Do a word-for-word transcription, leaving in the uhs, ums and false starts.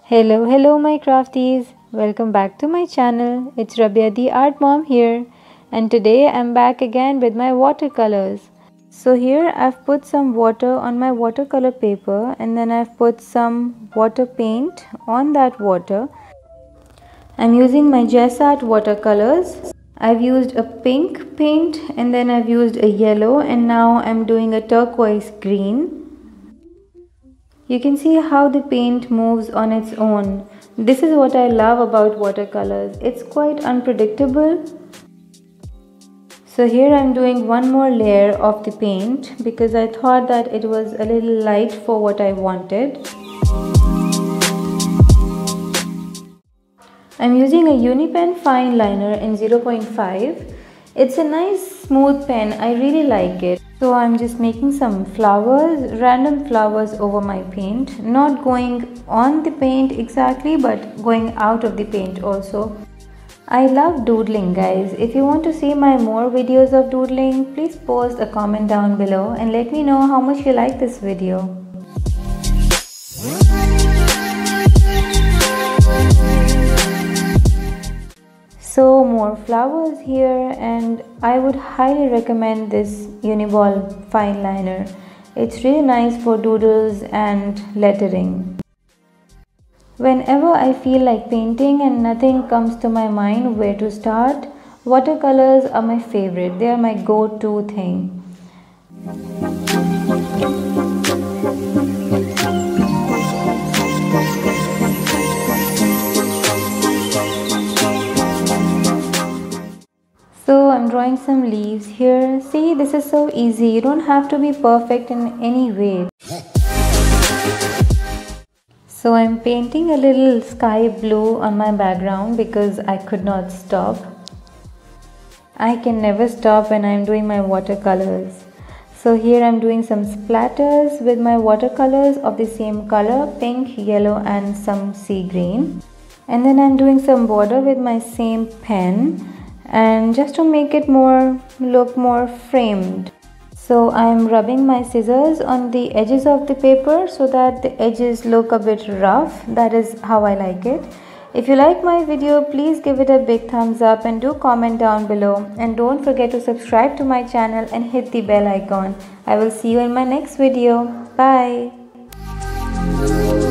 Hello, hello my crafties. Welcome back to my channel. It's Rabia the Art Mom here, and today I'm back again with my watercolors. So here I've put some water on my watercolor paper, and then I've put some water paint on that water. I'm using my Jasart watercolors. I've used a pink paint, and then I've used a yellow, and now I'm doing a turquoise green. You can see how the paint moves on its own. This is what I love about watercolors. It's quite unpredictable. So here I'm doing one more layer of the paint because I thought that it was a little light for what I wanted. I'm using a Unipen fine liner in zero point five. It's a nice smooth pen. I really like it. So I'm just making some flowers, random flowers over my paint. Not going on the paint exactly, but going out of the paint also. I love doodling, guys. If you want to see my more videos of doodling, please post a comment down below and let me know how much you like this video. So more flowers here, and I would highly recommend this Uniball fine liner. It's really nice for doodles and lettering. Whenever I feel like painting and nothing comes to my mind where to start, watercolors are my favorite. They are my go-to thing. So I'm drawing some leaves here. See, this is so easy. You don't have to be perfect in any way. So I'm painting a little sky blue on my background because I could not stop. I can never stop when I'm doing my watercolors. So here I'm doing some splatters with my watercolors of the same color, pink, yellow and some sea green. And then I'm doing some border with my same pen, and just to make it more look more framed. So I'm rubbing my scissors on the edges of the paper so that the edges look a bit rough. That is how I like it. If you like my video, please give it a big thumbs up and do comment down below, and don't forget to subscribe to my channel and hit the bell icon. I will see you in my next video. Bye.